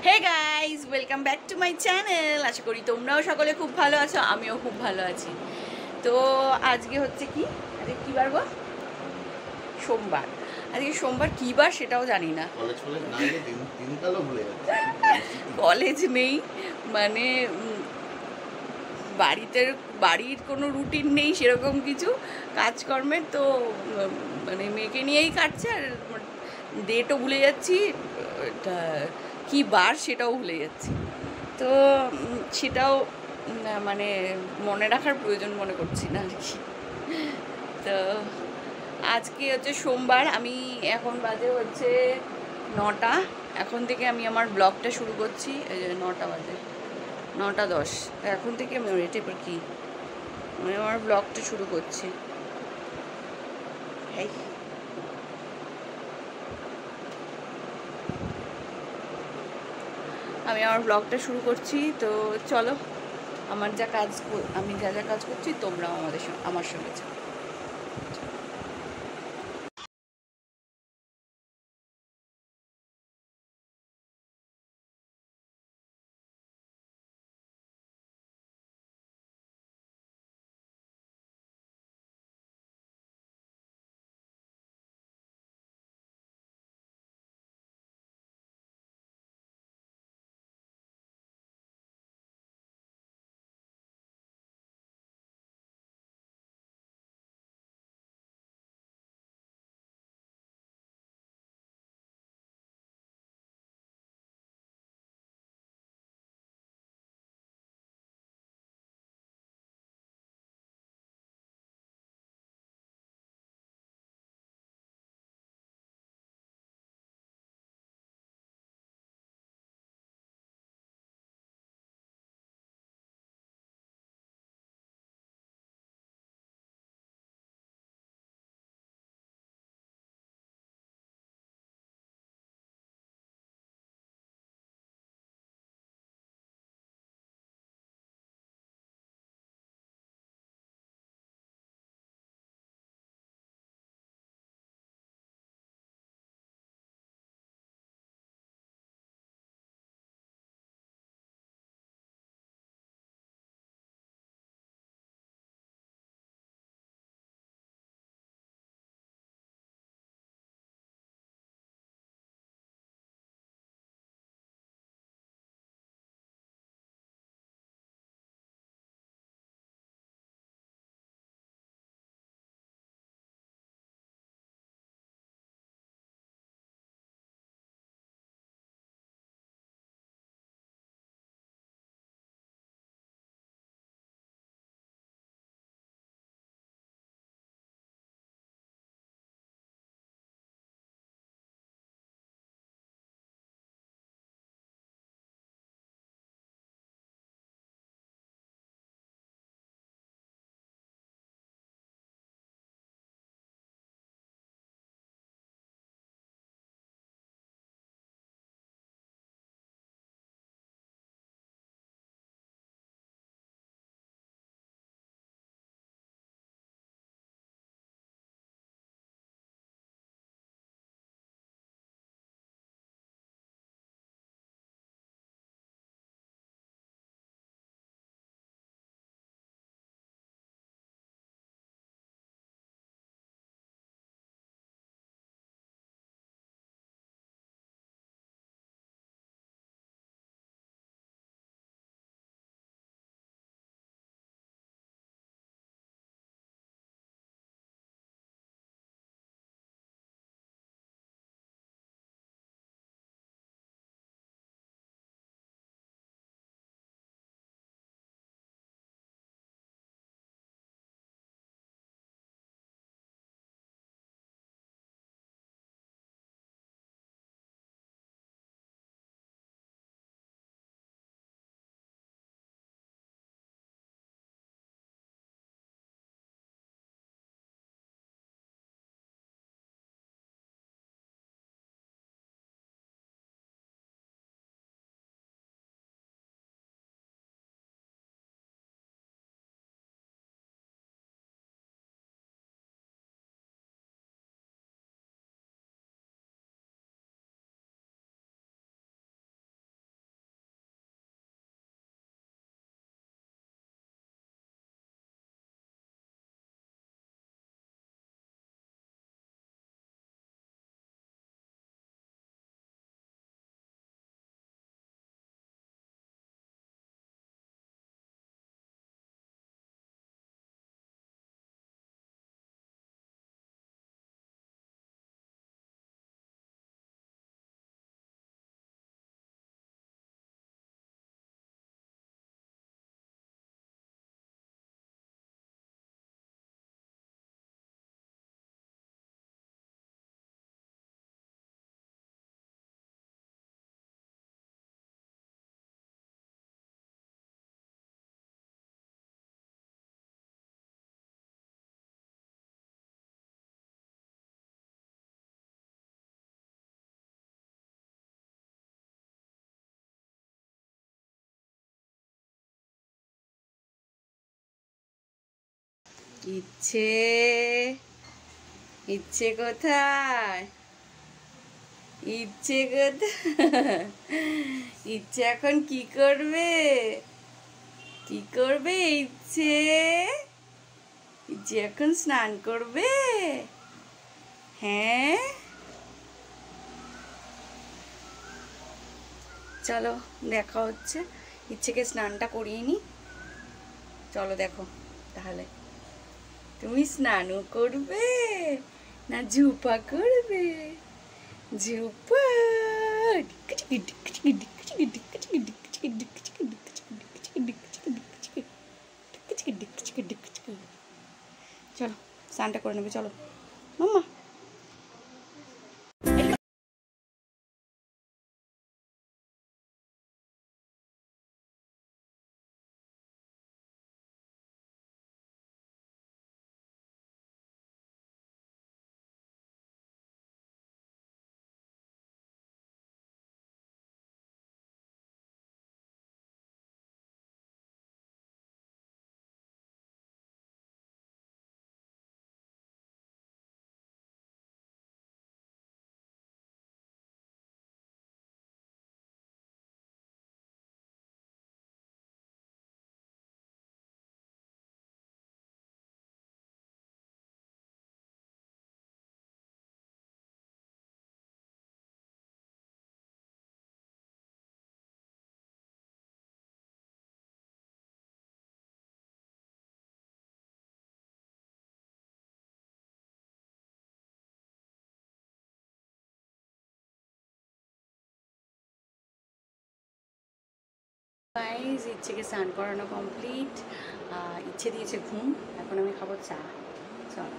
Hey guys, welcome back to my channel. আশা করি তোমরাও সকলে খুব ভালো আছো, আমিও খুব ভালো আছি। তো আজকে হচ্ছে কি, আজকে কী বার গো? সোমবার। আজকে সোমবার কী বার সেটাও জানি না। কলেজ নেই মানে বাড়ির কোনো রুটিন নেই সেরকম কিছু কাজকর্মের। তো মানে মেয়েকে নিয়েই কাটছে, আর ডেটও ভুলে যাচ্ছি, কী বার সেটাও ভুলে যাচ্ছি। তো সেটাও মানে মনে রাখার প্রয়োজন মনে করছি না আর কি। তো আজকে হচ্ছে সোমবার, আমি এখন বাজে হচ্ছে 9টা। এখন থেকে আমি আমার ব্লগটা শুরু করছি। 9টা বাজে, 9টা 10। এখন থেকে আমি রেটে পর কি আমি আমার ব্লগটা শুরু করছি। হ্যাঁ, আমি আমার ব্লগটা শুরু করছি। তো চলো, আমি যা যা কাজ করছি তোমরাও আমার সঙ্গে চলো। ইচ্ছে, ইচ্ছে কোথায়? ইচ্ছে কোথায়? ইচ্ছে এখন কি করবে? কি করবে ইচ্ছে? ইচ্ছে এখন স্নান করবে? হ্যাঁ, চলো দেখা হচ্ছে। ইচ্ছেকে স্নানটা করিয়ে নি। চলো দেখো তাহলে, তুমি স্নানও করবে না ঝুপা করবে? ঝুপা। চলো স্নানটা করে নেবে, চলো মাম্মা। গাইস, ইচ্ছেকে স্নান করানো কমপ্লিট। ইচ্ছে দিয়েছে ঘুম, এখন আমি খাবো চা। চলো।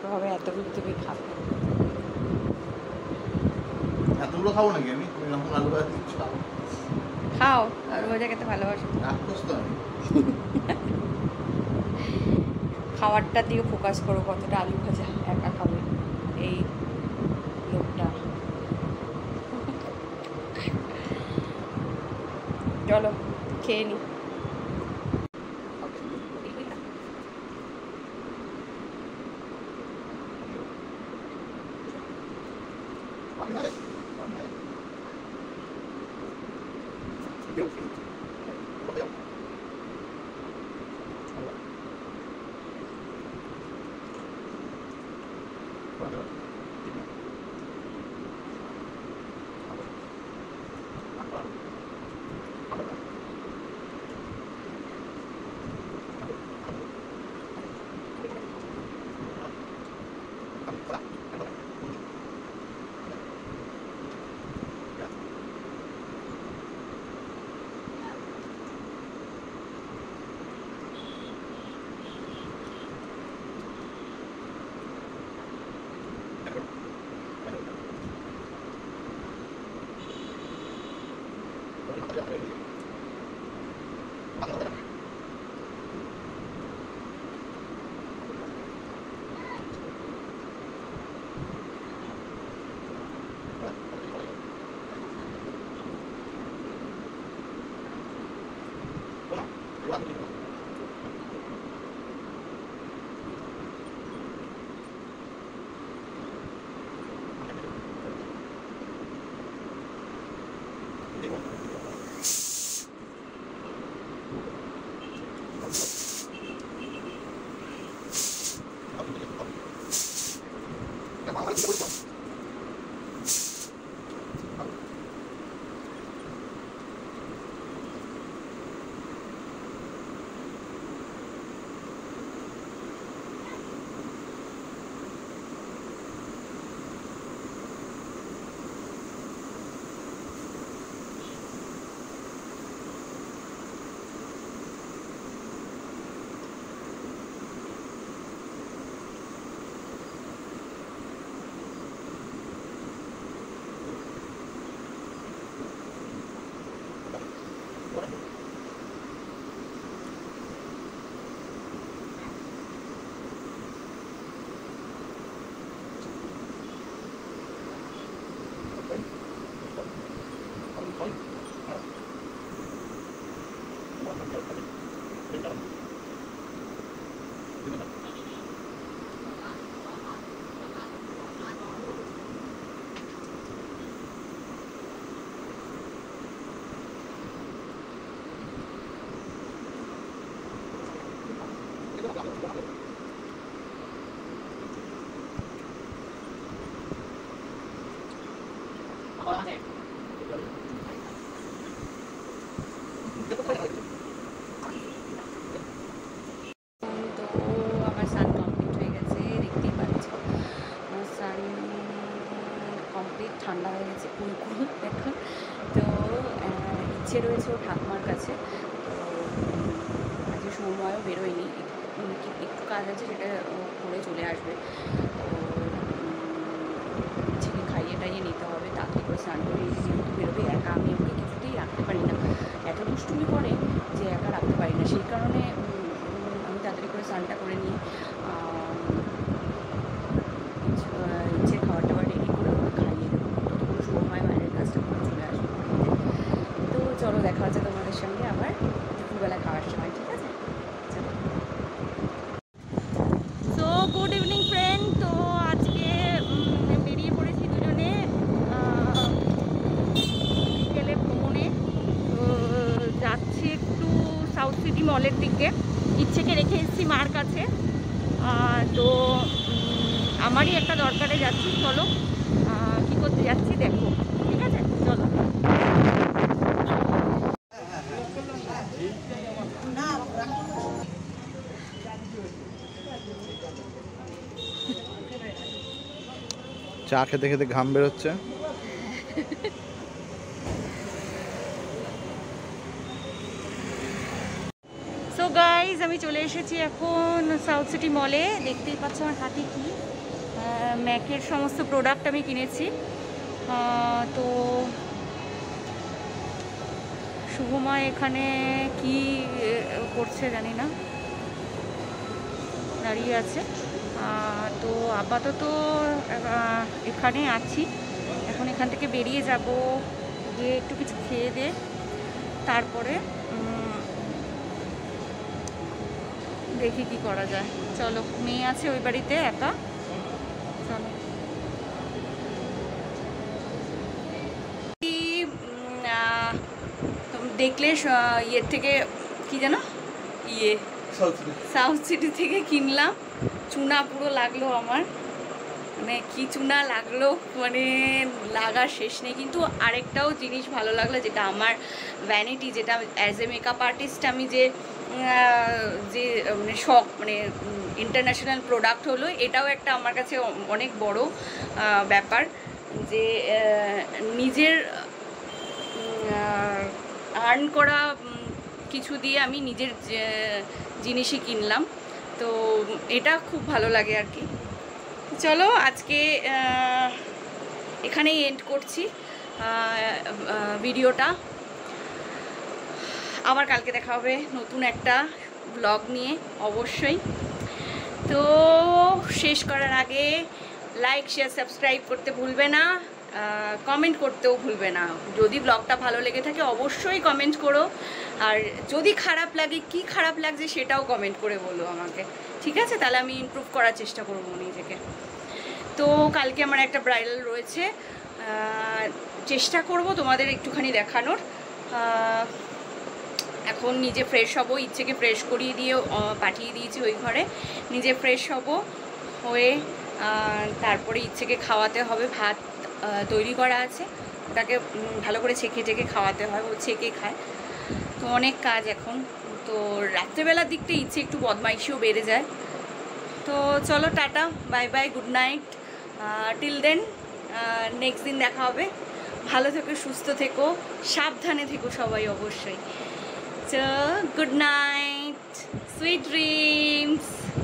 হবে এতগুলো তুমি খাবে। এতগুলো খাবো নাকি আমি? তুমি যখন আলু ভাজা দিচ্ছ খাও, আলু ভাজা খেতে ভালোবাসো। খাবারটার দিকে ফোকাস করো, কতটা আলু ভাজা একা খাবে এই লোকটা। চলো খেয়ে নি। ঠান্ডা হয়ে গেছে কুলকুল এখন। তো ইচ্ছে রয়েছে ও ঠাকুমার কাছে, তো আজকে সময়ও বেরোয়নি, একটু কাজ আছে সেটা করে চলে আসবে। তো ইচ্ছেকে খাইয়ে টাইয়ে নিতে হবে, তাড়াতাড়ি করে স্নান করে যেহেতু বেরোবে একা, আমি ওকে কিছুতেই রাখতে পারি না, এত দুষ্টুমি করে যে একা রাখতে পারি না, সেই কারণে আমি তাড়াতাড়ি করে স্নানটা করে নিই, ইচ্ছে খাবার টাবার রেডি করে ওকে খাইয়ে দেবো, ততক্ষণ সময় বাইরের কাজটা করে চলে আসবো। তো চলো দেখা হচ্ছে তোমাদের সঙ্গে আবার দুপুরবেলা খাওয়ার সময়, ঠিক আছে? চলো। সো গুড ইভিনিং ফ্রেন্ড, তো আজকে বেরিয়ে পড়েছি দুজনে বিকেলে ভ্রমণে। তো যাচ্ছি একটু সাউথ সিটি মলের দিকে, ইচ্ছেকে রেখে এসেছি মার কাছে। তো আমারই একটা দরকারে যাচ্ছি, চলো কী করতে যাচ্ছি দেখো, ঠিক আছে? চলো। চা খেতে খেতে ঘাম বেরোচ্ছে। সো গাইজ, আমি চলে এসেছি এখন সাউথ সিটি মলে, দেখতেই পাচ্ছ আমার হাতে কি ম্যাকের সমস্ত প্রোডাক্ট আমি কিনেছি। তো শুভময় এখানে কি করছে জানি না, দাঁড়িয়ে আছে। তো আপাতত এখানে আছি, এখন এখান থেকে বেরিয়ে যাব, গিয়ে একটু কিছু খেয়ে দিয়ে তারপরে দেখি কি করা যায়। চলো, মেয়ে আছে ওই বাড়িতে একা, চলো। দেখলে ইয়ের থেকে কি যেন সাউথ সিটি থেকে কিনলাম চুনা, পুরো লাগলো আমার, মানে কি চুনা লাগলো, মানে লাগার শেষ নেই। কিন্তু আরেকটাও জিনিস ভালো লাগলো, যেটা আমার ভ্যানিটি, যেটা অ্যাজ এ মেকআপ আর্টিস্ট আমি যে মানে শখ, মানে ইন্টারন্যাশনাল প্রোডাক্ট হলো, এটাও একটা আমার কাছে অনেক বড় ব্যাপার, যে নিজের আর্ন করা কিছু দিয়ে আমি নিজের জিনিসই কিনলাম। তো এটা খুব ভালো লাগে আর কি। চলো, আজকে এখানেই এন্ড করছি ভিডিওটা। আবার কালকে দেখা হবে নতুন একটা ব্লগ নিয়ে অবশ্যই। তো শেষ করার আগে লাইক, শেয়ার, সাবস্ক্রাইব করতে ভুলবে না, কমেন্ট করতেও ভুলবে না। যদি ব্লগটা ভালো লেগে থাকে অবশ্যই কমেন্ট করো, আর যদি খারাপ লাগে, কি খারাপ লাগছে সেটাও কমেন্ট করে বলো আমাকে, ঠিক আছে? তাহলে আমি ইমপ্রুভ করার চেষ্টা করবো নিজেকে। তো কালকে আমার একটা ব্রাইডাল রয়েছে, চেষ্টা করব তোমাদের একটুখানি দেখানোর। এখন নিজে ফ্রেশ হব, ইচ্ছেকে ফ্রেশ করিয়ে দিয়ে পাঠিয়ে দিয়েছি ওই ঘরে, নিজে ফ্রেশ হব, হয়ে তারপরে ইচ্ছেকে খাওয়াতে হবে। ভাত তৈরি করা আছে, ওটাকে ভালো করে ছেঁকে টেকে খাওয়াতে হয়, ও ছেঁকে খায়। তো অনেক কাজ এখন। তো রাত্রেবেলার দিকটা ইচ্ছে একটু বদমাইশিও বেড়ে যায়। তো চলো, tata, bye bye, good night, till then, next দিন দেখা হবে। ভালো থেকো, সুস্থ থেকো, সাবধানে থেকো সবাই অবশ্যই। So, good night, sweet dreams.